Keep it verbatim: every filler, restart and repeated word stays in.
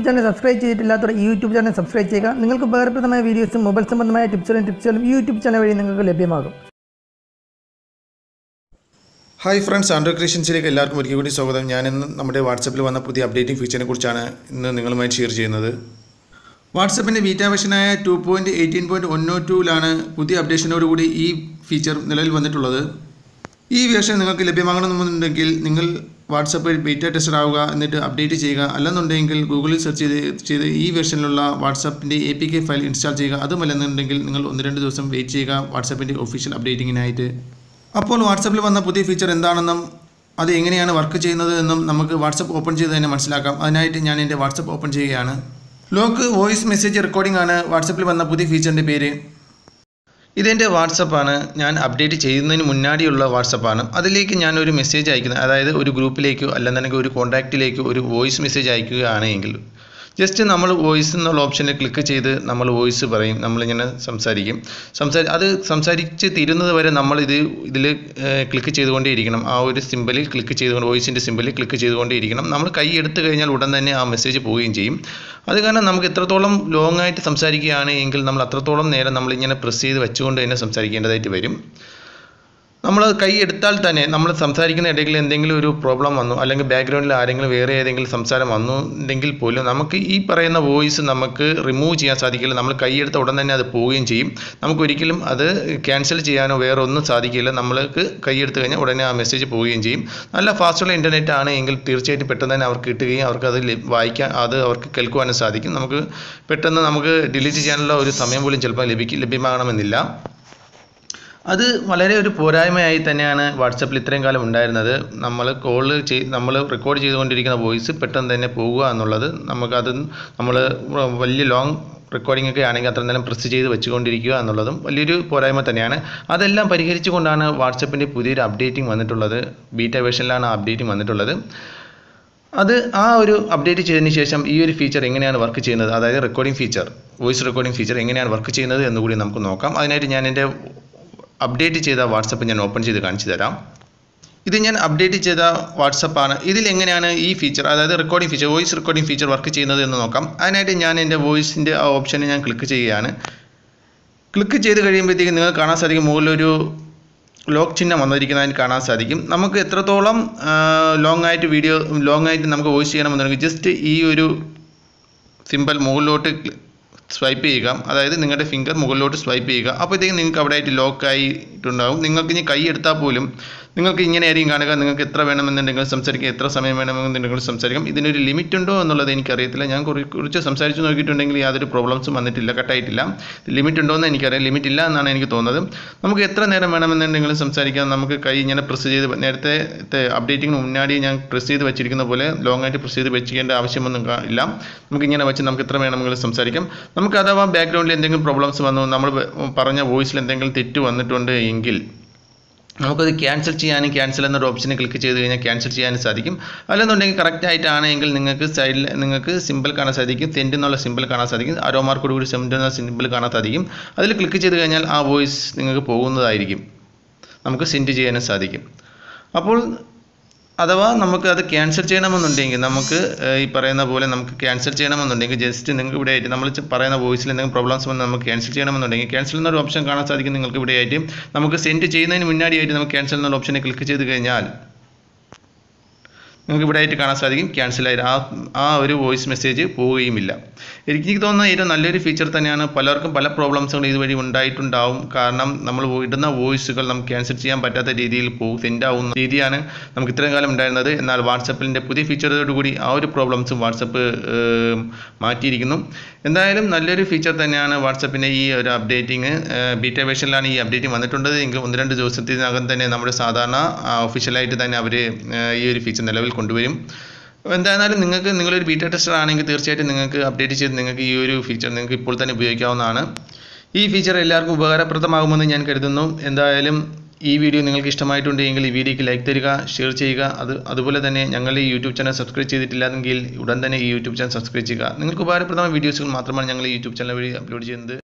YouTube channel subscribe ചെയ്തിട്ടില്ലാത്തവർ ഈ YouTube channel subscribe ചെയ്യുക. നിങ്ങൾക്ക് ഉപകാരപ്രദമായ വീഡിയോസും മൊബൈൽ സംബന്ധമായ ടിപ്സുകളും ടിപ്സുകളും ഈ യൂട്യൂബ് ചാനൽ വഴി നിങ്ങൾക്ക് ലഭ്യമാകും. ഹായ് ഫ്രണ്ട്സ്, ആൻഡ്രോയിഡ് ക്രിയേഷൻസിലേക്ക് എല്ലാവർക്കും ഒരിക്കൽ കൂടി സ്വാഗതം. ഞാനിന്ന് നമ്മുടെ വാട്സപ്പിൽ വന്ന പുതിയ അപ്ഡേറ്റിംഗ് ഫീച്ചറിനെ കുറിച്ചാണ് ഇന്ന് നിങ്ങളുമായി ഷെയർ ചെയ്യുന്നത്. വാട്സപ്പിൻ്റെ ബീറ്റാ വെർഷനായ two point eighteen point one O ടൂവിലാണ് പുതിയ അപ്ഡേഷനോടുകൂടി ഈ ഫീച്ചർ നിലവിൽ വന്നിട്ടുള്ളത്. ഈ വേർഷൻ നിങ്ങൾക്ക് ലഭ്യമാകണമെന്നുണ്ടെങ്കിൽ നിങ്ങൾ വാട്സപ്പ് ബീറ്റാ ടെസ്റ്റർ ആവുക, എന്നിട്ട് അപ്ഡേറ്റ് ചെയ്യുക. അല്ലെന്നുണ്ടെങ്കിൽ ഗൂഗിളിൽ സെർച്ച് ചെയ്ത് ചെയ്ത് ഈ വേർഷനിലുള്ള വാട്സപ്പിൻ്റെ A P K file install ചെയ്യുക. അതുമല്ലെന്നുണ്ടെങ്കിൽ നിങ്ങൾ ഒന്ന് രണ്ട് ദിവസം വെയിറ്റ് ചെയ്യുക വാട്സപ്പിൻ്റെ ഒഫീഷ്യൽ അപ്ഡേറ്റിങ്ങിനായിട്ട്. അപ്പോൾ വാട്സപ്പിൽ വന്ന പുതിയ ഫീച്ചർ എന്താണെന്നും അത് എങ്ങനെയാണ് വർക്ക് ചെയ്യുന്നത് എന്നും നമുക്ക് വാട്സപ്പ് ഓപ്പൺ ചെയ്ത് തന്നെ മനസ്സിലാക്കാം. അതിനായിട്ട് ഞാൻ എൻ്റെ വാട്സപ്പ് ഓപ്പൺ ചെയ്യുകയാണ്. ലോക്ക് വോയിസ് മെസ്സേജ് റെക്കോർഡിംഗ് ആണ് വാട്സപ്പിൽ വന്ന പുതിയ ഫീച്ചറിൻ്റെ പേര്. ഇതെൻ്റെ വാട്സപ്പാണ്. ഞാൻ അപ്ഡേറ്റ് ചെയ്യുന്നതിന് മുന്നാടിയുള്ള വാട്സപ്പാണ്. അതിലേക്ക് ഞാൻ ഒരു മെസ്സേജ് അയക്കുന്നത്, അതായത് ഒരു ഗ്രൂപ്പിലേക്കോ അല്ലെന്നുണ്ടെങ്കിൽ ഒരു കോൺടാക്റ്റിലേക്കോ ഒരു വോയിസ് മെസ്സേജ് അയക്കുകയാണെങ്കിൽ ജസ്റ്റ് നമ്മൾ വോയിസ് എന്നുള്ള ഓപ്ഷനിൽ ക്ലിക്ക് ചെയ്ത് നമ്മൾ വോയിസ് പറയും. നമ്മളിങ്ങനെ സംസാരിക്കും. സംസാരി അത് സംസാരിച്ച് തീരുന്നത് വരെ നമ്മളിത് ഇതിൽ ക്ലിക്ക് ചെയ്തുകൊണ്ടേ ഇരിക്കണം. ആ ഒരു സിമ്പിളിൽ ക്ലിക്ക് ചെയ്തുകൊണ്ട് വോയിസിൻ്റെ സിമ്പിളിൽ ക്ലിക്ക് ചെയ്തുകൊണ്ടേ ഇരിക്കണം. നമ്മൾ കൈ എടുത്തു കഴിഞ്ഞാൽ ഉടൻ തന്നെ ആ മെസ്സേജ് പോവുകയും ചെയ്യും. അത് കാരണം നമുക്ക് എത്രത്തോളം ലോങ് ആയിട്ട് സംസാരിക്കുകയാണ് എങ്കിൽ നമ്മൾ അത്രത്തോളം നേരം നമ്മളിങ്ങനെ പ്രസ് ചെയ്ത് വെച്ചുകൊണ്ട് തന്നെ സംസാരിക്കേണ്ടതായിട്ട് വരും. നമ്മൾ കൈ എടുത്താൽ തന്നെ നമ്മൾ സംസാരിക്കുന്ന ഇടയിൽ എന്തെങ്കിലും ഒരു പ്രോബ്ലം വന്നു, അല്ലെങ്കിൽ ബാക്ക്ഗ്രൗണ്ടിൽ ആരെങ്കിലും വേറെ ഏതെങ്കിലും സംസാരം വന്നുണ്ടെങ്കിൽ പോലും നമുക്ക് ഈ പറയുന്ന വോയിസ് നമുക്ക് റിമൂവ് ചെയ്യാൻ സാധിക്കില്ല. നമ്മൾ കൈ എടുത്ത ഉടൻ തന്നെ അത് പോവുകയും ചെയ്യും. നമുക്കൊരിക്കലും അത് ക്യാൻസൽ ചെയ്യാനോ വേറെ ഒന്നും സാധിക്കില്ല. നമ്മൾക്ക് കൈ എടുത്തു കഴിഞ്ഞാൽ ഉടനെ ആ മെസ്സേജ് പോവുകയും ചെയ്യും. നല്ല ഫാസ്റ്റുള്ള ഇൻ്റർനെറ്റ് ആണ് എങ്കിൽ തീർച്ചയായിട്ടും പെട്ടെന്ന് തന്നെ അവർക്ക് കിട്ടുകയും അവർക്ക് അത് വായിക്കാൻ അത് അവർക്ക് കേൾക്കുവാനും സാധിക്കും. നമുക്ക് പെട്ടെന്ന് നമുക്ക് ഡിലീറ്റ് ചെയ്യാനുള്ള ഒരു സമയം പോലും ചിലപ്പോൾ ലഭിക്കും ലഭ്യമാകണമെന്നില്ല. അത് വളരെ ഒരു പോരായ്മയായി തന്നെയാണ് വാട്സപ്പിൽ ഇത്രയും കാലം ഉണ്ടായിരുന്നത്. നമ്മൾ കോൾ ചെയ് നമ്മൾ റെക്കോർഡ് ചെയ്തുകൊണ്ടിരിക്കുന്ന വോയിസ് പെട്ടെന്ന് തന്നെ പോകുക എന്നുള്ളത്, നമുക്കത് നമ്മൾ വലിയ ലോങ് റെക്കോർഡിംഗ് ഒക്കെ ആണെങ്കിൽ അത്ര നേരം പ്രസ് ചെയ്ത് വെച്ചുകൊണ്ടിരിക്കുക എന്നുള്ളതും വലിയൊരു പോരായ്മ തന്നെയാണ്. അതെല്ലാം പരിഹരിച്ചുകൊണ്ടാണ് വാട്സപ്പിൻ്റെ പുതിയൊരു അപ്ഡേറ്റിംഗ് വന്നിട്ടുള്ളത്. ബീറ്റാ വേർഷനിലാണ് ആ അപ്ഡേറ്റിംഗ് വന്നിട്ടുള്ളത്. അത് ആ ഒരു അപ്ഡേറ്റ് ചെയ്തതിന് ശേഷം ഈ ഒരു ഫീച്ചർ എങ്ങനെയാണ് വർക്ക് ചെയ്യുന്നത്, അതായത് recording feature, voice recording feature എങ്ങനെയാണ് വർക്ക് ചെയ്യുന്നത് എന്നുകൂടി നമുക്ക് നോക്കാം. അതിനായിട്ട് ഞാൻ എൻ്റെ അപ്ഡേറ്റ് ചെയ്ത വാട്സപ്പ് ഞാൻ ഓപ്പൺ ചെയ്ത് കാണിച്ചു തരാം. ഇത് ഞാൻ അപ്ഡേറ്റ് ചെയ്ത വാട്സപ്പാണ്. ഇതിൽ എങ്ങനെയാണ് ഈ ഫീച്ചർ, അതായത് recording feature, voice recording feature work ചെയ്യുന്നത് എന്ന് നോക്കാം. അതിനായിട്ട് ഞാൻ എൻ്റെ വോയിസിൻ്റെ ആ ഓപ്ഷനെ ഞാൻ ക്ലിക്ക് ചെയ്യുകയാണ്. ക്ലിക്ക് ചെയ്ത് കഴിയുമ്പോഴത്തേക്കും നിങ്ങൾക്ക് കാണാൻ സാധിക്കും മുകളിലൊരു ലോക്ക് ചിഹ്നം വന്നിരിക്കുന്നതിന് കാണാൻ സാധിക്കും. നമുക്ക് എത്രത്തോളം ലോങ് ആയിട്ട് വീഡിയോ ലോങ് ആയിട്ട് നമുക്ക് വോയിസ് ചെയ്യണമെന്നുണ്ടെങ്കിൽ ജസ്റ്റ് ഈ ഒരു സിമ്പൽ മുകളിലോട്ട് സ്വൈപ്പ് ചെയ്യുക, അതായത് നിങ്ങളുടെ ഫിംഗർ മുകളിലോട്ട് സ്വൈപ്പ് ചെയ്യുക. അപ്പോഴത്തേക്കും നിങ്ങൾക്ക് അവിടെ ആയിട്ട് ലോക്ക് ആയിട്ടുണ്ടാകും. നിങ്ങൾക്ക് ഇനി കൈ എടുത്താൽ പോലും നിങ്ങൾക്ക് ഇങ്ങനെ ആയിരിക്കും കാണുക. നിങ്ങൾക്ക് എത്ര വേണമെന്നുണ്ടെങ്കിൽ സംസാരിക്കാം, എത്ര സമയം വേണമെന്നുണ്ടെങ്കിൽ സംസാരിക്കാം. ഇതിനൊരു ലിമിറ്റ് ഉണ്ടോ എന്നുള്ളത് എനിക്കറിയത്തില്ല. ഞാൻ കുറിച്ച് സംസാരിച്ച് നോക്കിയിട്ടുണ്ടെങ്കിൽ യാതൊരു പ്രോബ്ലംസും വന്നിട്ടില്ല, കട്ടായിട്ടില്ല. ലിമിറ്റ് ഉണ്ടോ എന്ന് എനിക്കറിയാം. ലിമിറ്റ് ഇല്ല എന്നാണ് എനിക്ക് തോന്നുന്നത്. നമുക്ക് എത്ര നേരം വേണമെന്നുണ്ടെങ്കിലും സംസാരിക്കാം. നമുക്ക് കൈ ഇങ്ങനെ പ്രസ് ചെയ്ത്, നേരത്തെ അപ്ഡേറ്റിങ്ങിന് മുന്നാടി ഞാൻ പ്രസ് ചെയ്ത് വെച്ചിരിക്കുന്ന പോലെ ലോങ് ആയിട്ട് പ്രസ് ചെയ്ത് വെച്ചിരിക്കേണ്ട ആവശ്യമൊന്നും ഇല്ല. നമുക്ക് ഇങ്ങനെ വെച്ച് നമുക്ക് എത്ര വേണമെങ്കിലും സംസാരിക്കാം. നമുക്ക് അഥവാ ബാക്ക്ഗ്രൗണ്ടിൽ എന്തെങ്കിലും പ്രോബ്ലംസ് വന്നു, നമ്മൾ പറഞ്ഞ വോയിസിൽ എന്തെങ്കിലും തെറ്റ് വന്നിട്ടുണ്ട് എങ്കിൽ നമുക്കത് ക്യാൻസൽ ചെയ്യാനും ക്യാൻസൽ എന്നൊരു ഓപ്ഷനെ ക്ലിക്ക് ചെയ്ത് കഴിഞ്ഞാൽ ക്യാൻസൽ ചെയ്യാനും സാധിക്കും. അല്ലെന്നുണ്ടെങ്കിൽ കറക്റ്റ് ആയിട്ടാണെങ്കിൽ നിങ്ങൾക്ക് സൈഡിൽ നിങ്ങൾക്ക് സിമ്പിൾ കാണാൻ സാധിക്കും, സെൻഡ് എന്നുള്ള സിമ്പിൾ കാണാൻ സാധിക്കും. ആരോ മാർക്കോട് കൂടി സെൻഡ് എന്ന സിമ്പിൾ കാണാൻ സാധിക്കും. അതിൽ ക്ലിക്ക് ചെയ്ത് കഴിഞ്ഞാൽ ആ വോയിസ് നിങ്ങൾക്ക് പോകുന്നതായിരിക്കും, നമുക്ക് സെൻഡ് ചെയ്യാനും സാധിക്കും. അപ്പോൾ അഥവാ നമുക്ക് അത് ക്യാൻസൽ ചെയ്യണമെന്നുണ്ടെങ്കിൽ നമുക്ക് ഈ പറയുന്ന പോലെ നമുക്ക് ക്യാൻസൽ ചെയ്യണമെന്നുണ്ടെങ്കിൽ ജസ്റ്റ് നിങ്ങൾക്ക് ഇവിടെ ആയിട്ട് നമ്മൾ പറയുന്ന വോയിസിൽ എന്തെങ്കിലും പ്രോബ്ലംസ് വന്ന് നമുക്ക് ക്യാൻസൽ ചെയ്യണമെന്നുണ്ടെങ്കിൽ ക്യാൻസൽ എന്നൊരു ഓപ്ഷൻ കാണാൻ സാധിക്കും നിങ്ങൾക്ക് ഇവിടെ ആയിട്ട്. നമുക്ക് സെൻഡ് ചെയ്യുന്നതിന് മുന്നാടിയായിട്ട് നമുക്ക് ക്യാൻസൽ എന്നുള്ള ഓപ്ഷനെ ക്ലിക്ക് ചെയ്ത് കഴിഞ്ഞാൽ നിങ്ങൾക്ക് ഇവിടെ ആയിട്ട് കാണാൻ സാധിക്കും ക്യാൻസൽ ആയിട്ട് ആ ആ ഒരു വോയിസ് മെസ്സേജ് പോവുകയുമില്ല. എനിക്ക് തോന്നുന്ന ഏറ്റവും നല്ലൊരു ഫീച്ചർ തന്നെയാണ്. പലർക്കും പല പ്രോബ്ലംസുകൾ ഇതുവഴി ഉണ്ടായിട്ടുണ്ടാവും. കാരണം നമ്മൾ ഇടുന്ന വോയിസുകൾ നമുക്ക് ക്യാൻസൽ ചെയ്യാൻ പറ്റാത്ത രീതിയിൽ പോകും, സെൻഡ് ആവുന്ന രീതിയാണ് നമുക്ക് ഇത്രയും കാലം ഉണ്ടായിരുന്നത്. എന്നാൽ വാട്സപ്പിൻ്റെ പുതിയ ഫീച്ചറോടുകൂടി ആ ഒരു പ്രോബ്ലംസും വാട്സപ്പ് മാറ്റിയിരിക്കുന്നു. എന്തായാലും നല്ലൊരു ഫീച്ചർ തന്നെയാണ് വാട്സപ്പിൻ്റെ ഈ ഒരു അപ്ഡേറ്റിംഗ്. ബീറ്റാ വേർഷനിലാണ് ഈ അപ്ഡേറ്റിംഗ് വന്നിട്ടുള്ളത് എങ്കിൽ ഒന്ന് രണ്ട് ദിവസത്തിനകം തന്നെ നമ്മുടെ സാധാരണ ഒഫീഷ്യലായിട്ട് തന്നെ അവർ ഈ ഒരു ഫീച്ചർ നിലവിൽ കൊണ്ടുവരും. എന്തായാലും നിങ്ങൾക്ക് നിങ്ങളൊരു ബീറ്റാ ടെസ്റ്റർ ആണെങ്കിൽ തീർച്ചയായിട്ടും നിങ്ങൾക്ക് അപ്ഡേറ്റ് ചെയ്ത് നിങ്ങൾക്ക് ഈ ഒരു ഫീച്ചർ നിങ്ങൾക്ക് ഇപ്പോൾ തന്നെ ഉപയോഗിക്കാവുന്നതാണ്. ഈ ഫീച്ചർ എല്ലാവർക്കും ഉപകാരപ്രദമാകുമെന്ന് ഞാൻ കരുതുന്നു. എന്തായാലും ഈ വീഡിയോ നിങ്ങൾക്ക് ഇഷ്ടമായിട്ടുണ്ടെങ്കിൽ ഈ വീഡിയോക്ക് ലൈക്ക് തരിക, ഷെയർ ചെയ്യുക. അത് അതുപോലെ തന്നെ ഞങ്ങളുടെ ഈ യൂട്യൂബ് ചാനൽ സബ്സ്ക്രൈബ് ചെയ്തിട്ടില്ലെങ്കിൽ ഉടൻ തന്നെ ഈ യൂട്യൂബ് ചാനൽ സബ്സ്ക്രൈബ് ചെയ്യുക. നിങ്ങൾക്ക് ഉപകാരപ്രദമായ വീഡിയോസുകൾ മാത്രമാണ് ഞങ്ങൾ ഈ യൂട്യൂബ് ചാനൽ വഴി അപ്ലോഡ് ചെയ്യുന്നത്.